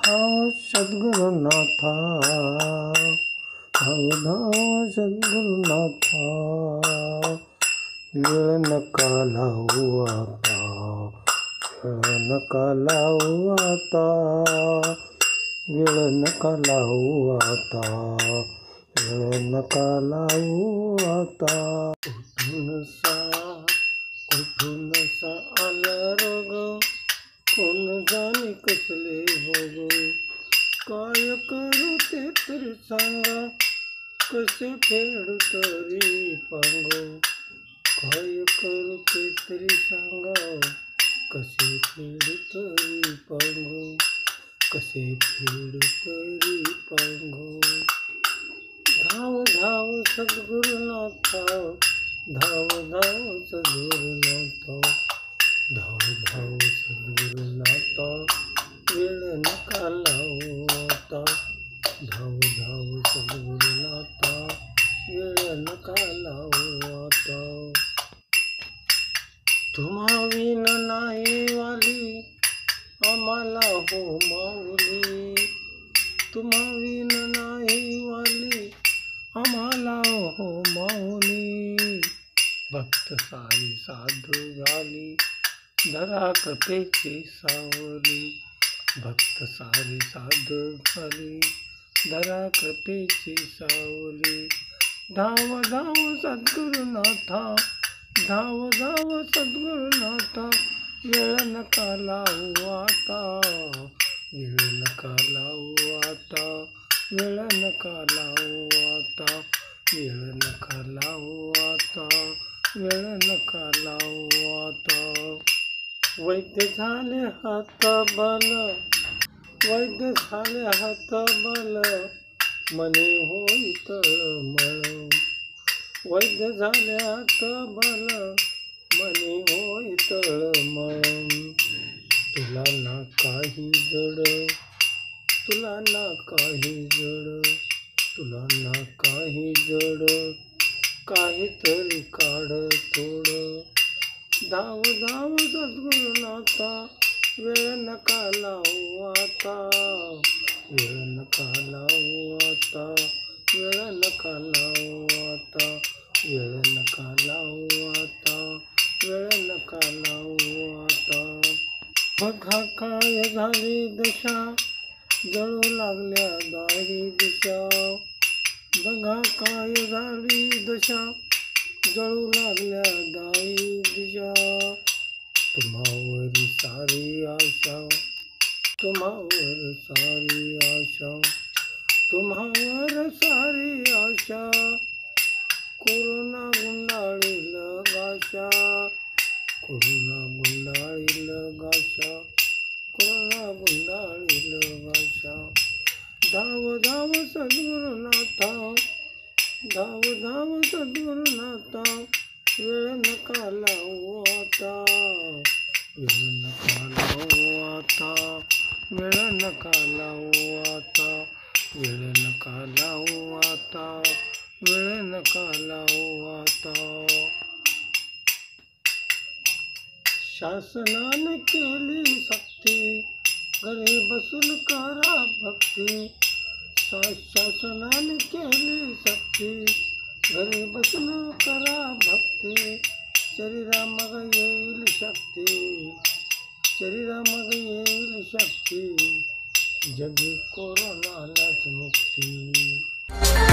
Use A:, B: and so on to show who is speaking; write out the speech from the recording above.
A: धाव सद्गुरुनाथा, धाव धाव सद्गुरुनाथा, वेळ नका लावू आता, वेळ नका लावू आता, वेळ नका लावू आता, वेळ नका लावू आता. कुठून सा आला रोग, कोण जाणे कसले भोग, काय करू ते तरी सांगा, कसे फेडू तरी पांग, काय करू ते तरी सांगा, कसे फेडू तरी पांग, कसे फेडू तरी पांग. धाव धाव सद्गुरुनाथा, धाव धाव सद्गुरुनाथा, धाव धाव सद्गुरुनाथा, वेळ नका लावू आता, धाव धाव सद्गुरुनाथा, वेळ नका लावू आता. तुम्हा विन नाही वाली आम्हाला हो माऊली, तुम्हा विन नाही वाली आम्हाला हो माऊली. भक्त सारी साधू झाली, धरा कृपेची सावली, भक्त सारी साधू झाली, धरा कृपेची सावली. धाव धाव सद्गुरुनाथा, धाव धाव सद्गुरुनाथा, वेळ नका लावू आता, वेळ नका लावू आता, वेळ नका लावू आता, वेळ नका लावू आता, वेळ नका लावू आता. वैद्य झाले हात बल, वैद्य झाले हात बल, मने होई तळमळ, वैद्य झाले हात बल, मने होई तळमळ. तुला ना काही जड, तुला ना काही जड, तुला ना काही जड, काहीतरी काढ थोड. धाव धाव सद्गुरुनाथा, वेळ नका लावू आता, वेळ नका लावू आता, वेळ नका लावू आता, वेळ नका लावू आता, वेळ नका लावू आता. बघा काय झाली दशा, जळू लागल्या दाही दिशा, बघा काय झाली दशा, जळू लागल्या दाही दिशा. तुम्हावर सारी आशा, तुम्हावर सारी आशा, तुम्हावर सारी आशा, कोरोना गुंडाळील गाशा, कोरोना गुंडाळील गाशा, कोरोना गुंडाळील गाशा. धाव धाव सद्गुरुनाथा, धाव धाव सद्गुरुनाथा, वेळ नका लावू आता, वेळ नका लावू आता, वेळ नका लावू आता, वेळ नका लावू आता, वेळ नका लावू आता. शासनाने केली सक्ती, घरी बसून करा भक्ती, शासनाने केली सक्ती, घरी बसून करा भक्ती. शरीरा मग येईल शक्ती, शरीरा मग येईल शक्ती, जगी कोरोनालाच मुक्ती.